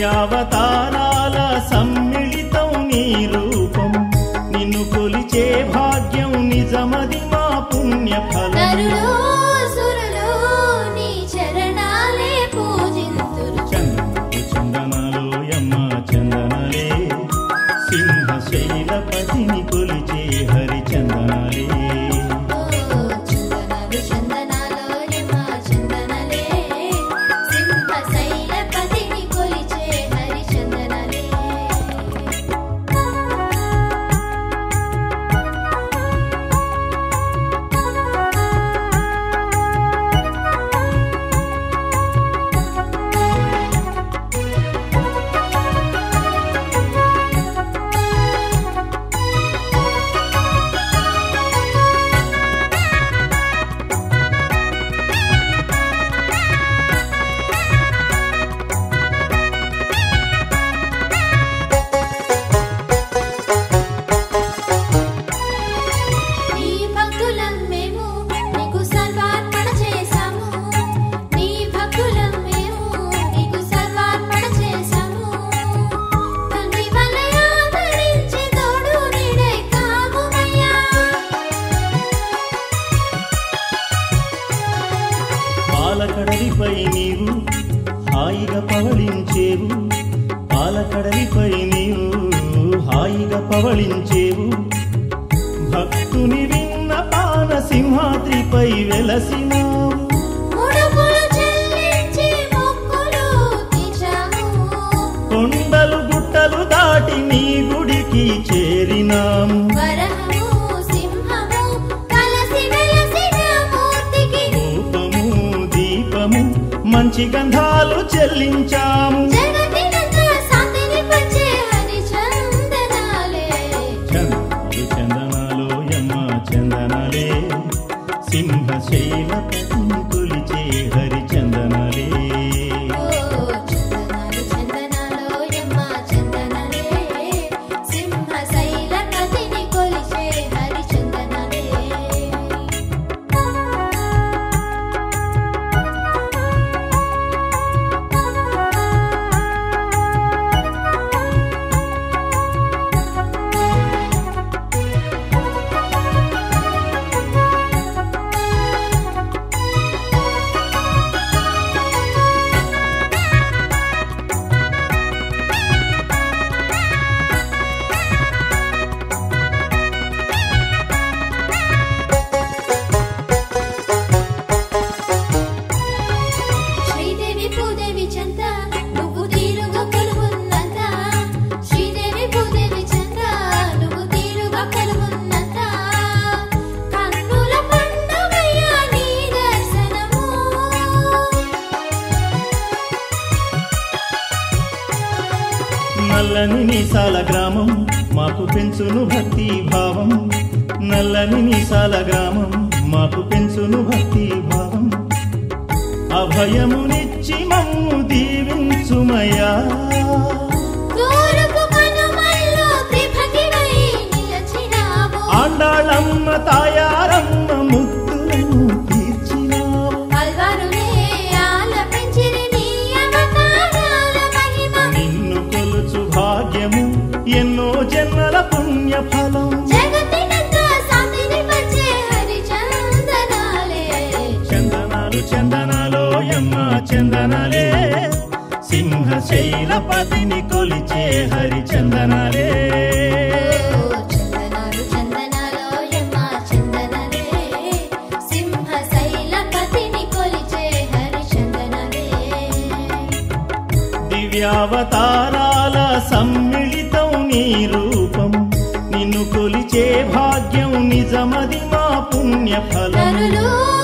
దివ్యావతారాల సమ్మిళితం నీ రూపం నిన్ను కొలిచే భాగ్యం నిజమది మా పుణ్య ఫలం చందనాలు యమ్మ చందనాలే సింహశైలపతిని కొలిచే హరి చందనాలే పాలకడలిపై నీవు హాయిగా పవళించేవు పాలకడలిపై నీవు హాయిగా పవళించేవు భక్తుని విన్న పాన సింహాద్రిపై వెలసినావు కొండలు గుట్టలు దాటి నీ గుడికి చేరినాము మంచి గంధాలు చెల్లించాము చందనాలు యమ్మ చందనాలే సింహశైలపతిని కొలిచే హరి చందనాలే నల్లని నీసాల గ్రామం మాకు పెంచును భక్తి భావం నల్లని నీసాల గ్రామం మాకు పెంచును భక్తి భావం అభయమునిచ్చి మమ్ము దీవించుమయ్యా ఆండాళమ్మ తాయారమ్మ ముద్దులను తీర్చినావు నిన్ను కొలుచు భాగ్యము ఎన్నో జన్మల పుణ్య ఫలం చందనాలు చందనాలో యమ్మ చందనాలే సింహశైలపతిని కొలిచే హరి చందనాలే దివ్యావతారాల సమ్మిళితం నీ రూపం నిన్ను కొలిచే భాగ్యం నిజమది మా పుణ్య ఫలం